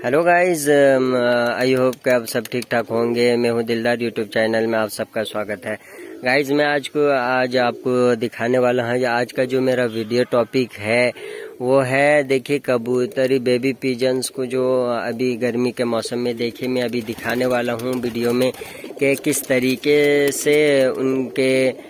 Hello guys, I hope कि आप सब ठीक ठाक होंगे। मैं हूं दिलदार, यूट्यूब चैनल में आप सबका स्वागत है। गाइस, मैं आज आपको दिखाने वाला हूं। आज का जो मेरा वीडियो टॉपिक है वो है, देखिए, कबूतरी बेबी पिजन्स को जो अभी गर्मी के मौसम में देखिए मैं अभी दिखाने वाला हूं वीडियो में कि किस तरीके से उनके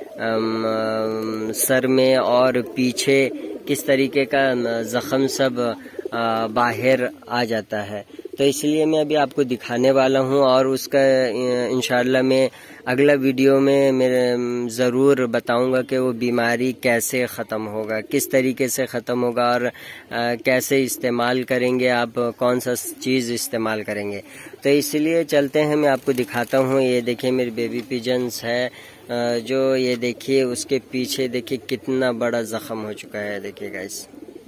सर में और पीछे किस तरीके का जख्म सब बाहर आ जाता है। तो इसलिए मैं अभी आपको दिखाने वाला हूं और उसका इंशाल्लाह मैं अगला वीडियो में मेरे ज़रूर बताऊंगा कि वो बीमारी कैसे ख़त्म होगा, किस तरीके से ख़त्म होगा और कैसे इस्तेमाल करेंगे, आप कौन सा चीज़ इस्तेमाल करेंगे। तो इसलिए चलते हैं, मैं आपको दिखाता हूं। ये देखिए मेरी बेबी पिजन्स है, जो ये देखिए उसके पीछे देखिए कितना बड़ा जख्म हो चुका है। देखिए गाइस,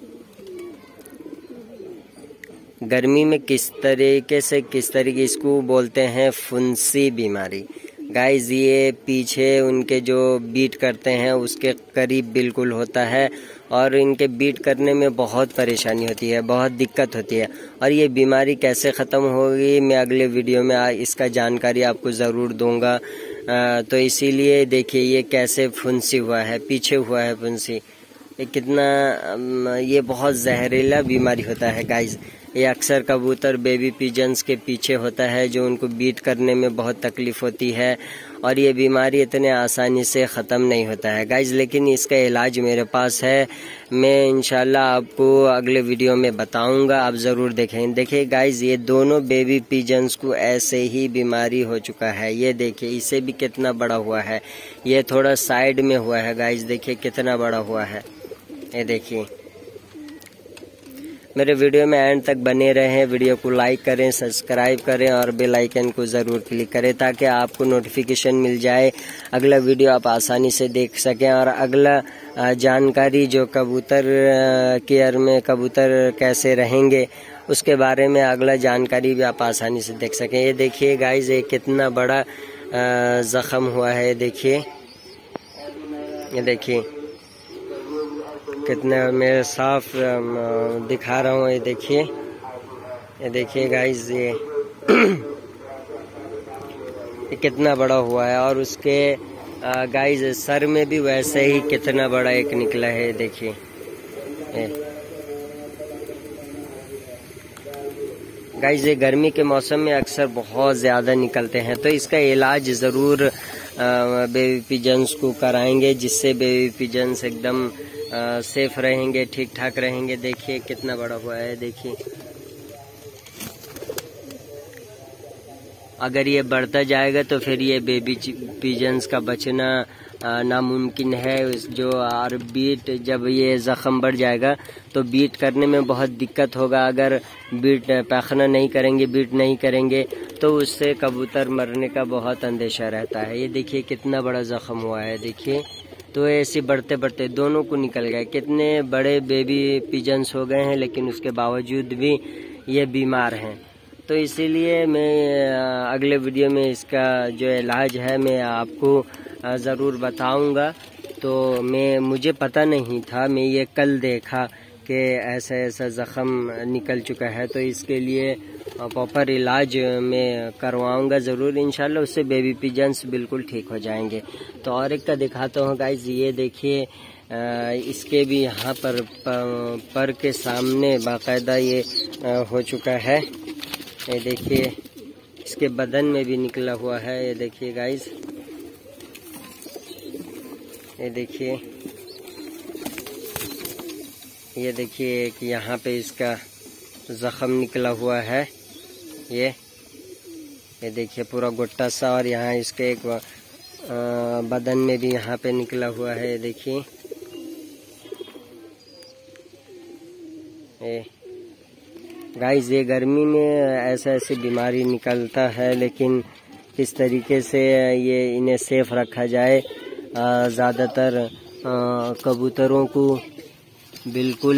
गर्मी में किस तरीके इसको बोलते हैं फुंसी बीमारी। गाइस, ये पीछे उनके जो बीट करते हैं उसके करीब बिल्कुल होता है और इनके बीट करने में बहुत परेशानी होती है, बहुत दिक्कत होती है। और ये बीमारी कैसे ख़त्म होगी मैं अगले वीडियो में इसका जानकारी आपको ज़रूर दूंगा। तो इसीलिए देखिए ये कैसे फुंसी हुआ है, पीछे हुआ है फुंसी। ये कितना, ये बहुत जहरीला बीमारी होता है गाइस। ये अक्सर कबूतर बेबी पिजन्स के पीछे होता है, जो उनको बीट करने में बहुत तकलीफ होती है और ये बीमारी इतने आसानी से ख़त्म नहीं होता है गाइस। लेकिन इसका इलाज मेरे पास है, मैं इंशाल्लाह आपको अगले वीडियो में बताऊंगा, आप ज़रूर देखें। देखिए गाइस, ये दोनों बेबी पिजन्स को ऐसे ही बीमारी हो चुका है। ये देखिए इसे भी कितना बड़ा हुआ है, ये थोड़ा साइड में हुआ है गाइस, देखिए कितना बड़ा हुआ है। ये देखिए, मेरे वीडियो में एंड तक बने रहें, वीडियो को लाइक करें, सब्सक्राइब करें और बेल आइकन को ज़रूर क्लिक करें ताकि आपको नोटिफिकेशन मिल जाए, अगला वीडियो आप आसानी से देख सकें। और अगला जानकारी जो कबूतर केयर में कबूतर कैसे रहेंगे उसके बारे में अगला जानकारी भी आप आसानी से देख सकें। ये देखिए गाइस, ये कितना बड़ा ज़ख्म हुआ है। देखिए, ये देखिए कितना मैं साफ दिखा रहा हूँ। ये देखिए गाइस, ये कितना बड़ा हुआ है और उसके गाइस सर में भी वैसे ही कितना बड़ा एक निकला है। देखिए गाइस, ये गर्मी के मौसम में अक्सर बहुत ज़्यादा निकलते हैं, तो इसका इलाज ज़रूर बेबी पिजन्स को कराएंगे, जिससे बेबी पिजन्स एकदम सेफ रहेंगे, ठीक ठाक रहेंगे। देखिए कितना बड़ा हुआ है। देखिए, अगर ये बढ़ता जाएगा तो फिर ये बेबी पिजन्स का बचना नामुमकिन है। जो और बीट, जब ये जख्म बढ़ जाएगा तो बीट करने में बहुत दिक्कत होगा। अगर बीट पैखाना नहीं करेंगे, बीट नहीं करेंगे तो उससे कबूतर मरने का बहुत अंदेशा रहता है। ये देखिए कितना बड़ा जख्म हुआ है। देखिए, तो ऐसे बढ़ते बढ़ते दोनों को निकल गए, कितने बड़े बेबी पिजन्स हो गए हैं, लेकिन उसके बावजूद भी ये बीमार हैं। तो इसीलिए मैं अगले वीडियो में इसका जो इलाज है मैं आपको ज़रूर बताऊंगा। तो मुझे पता नहीं था, मैं ये कल देखा कि ऐसा ज़ख्म निकल चुका है, तो इसके लिए प्रॉपर इलाज मैं करवाऊंगा ज़रूर इंशाल्लाह, उससे बेबी पिजन्स बिल्कुल ठीक हो जाएंगे। तो और एक का दिखाता हूँ गाइस, ये देखिए इसके भी यहाँ पर के सामने बाकायदा ये हो चुका है। ये देखिए इसके बदन में भी निकला हुआ है। ये देखिए गाइस, ये देखिए कि यहाँ पे इसका जख्म निकला हुआ है। ये देखिए पूरा गुट्टा सा, और यहाँ इसके एक बदन में भी यहाँ पे निकला हुआ है। ये देखिए, गाइस, ये गर्मी में ऐसी बीमारी निकलता है, लेकिन किस तरीके से ये इन्हें सेफ रखा जाए। ज़्यादातर कबूतरों को बिल्कुल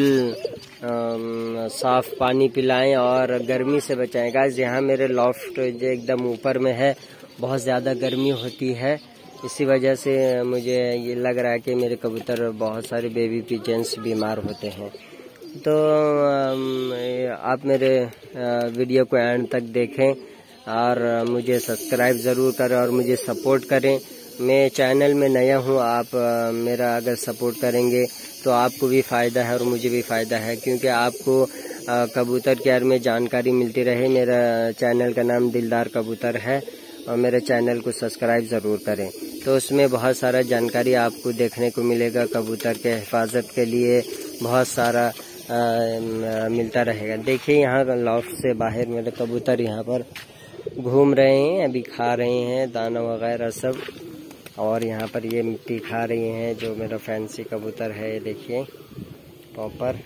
साफ पानी पिलाएं और गर्मी से बचाएं। गाइस, यहाँ मेरे लॉफ्ट जो एकदम ऊपर में है, बहुत ज़्यादा गर्मी होती है, इसी वजह से मुझे ये लग रहा है कि मेरे कबूतर बहुत सारे बेबी पिजन्स बीमार होते हैं। तो आप मेरे वीडियो को एंड तक देखें और मुझे सब्सक्राइब ज़रूर करें और मुझे सपोर्ट करें। मैं चैनल में नया हूँ, आप मेरा अगर सपोर्ट करेंगे तो आपको भी फ़ायदा है और मुझे भी फ़ायदा है, क्योंकि आपको कबूतर के बारे में जानकारी मिलती रहे। मेरा चैनल का नाम दिलदार कबूतर है और मेरे चैनल को सब्सक्राइब ज़रूर करें। तो उसमें बहुत सारा जानकारी आपको देखने को मिलेगा। कबूतर के हिफाजत के लिए बहुत सारा मिलता रहेगा। देखिए यहाँ लॉफ्ट से बाहर मेरे कबूतर यहाँ पर घूम रहे हैं, अभी खा रहे हैं दाना वगैरह सब, और यहाँ पर ये मिट्टी खा रही हैं जो मेरा फैंसी कबूतर है। ये देखिए पॉपर।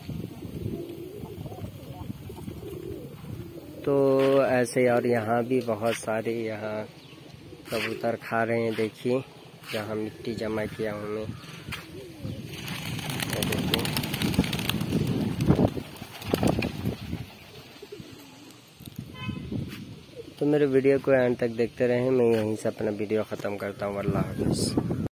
तो ऐसे और यहाँ भी बहुत सारे यहाँ कबूतर खा रहे हैं। देखिए जहाँ मिट्टी जमा किया हूँ मैं, देखिए। तो मेरे वीडियो को एंड तक देखते रहें। मैं यहीं से अपना वीडियो ख़त्म करता हूँ। अल्लाह हाफ़िज़।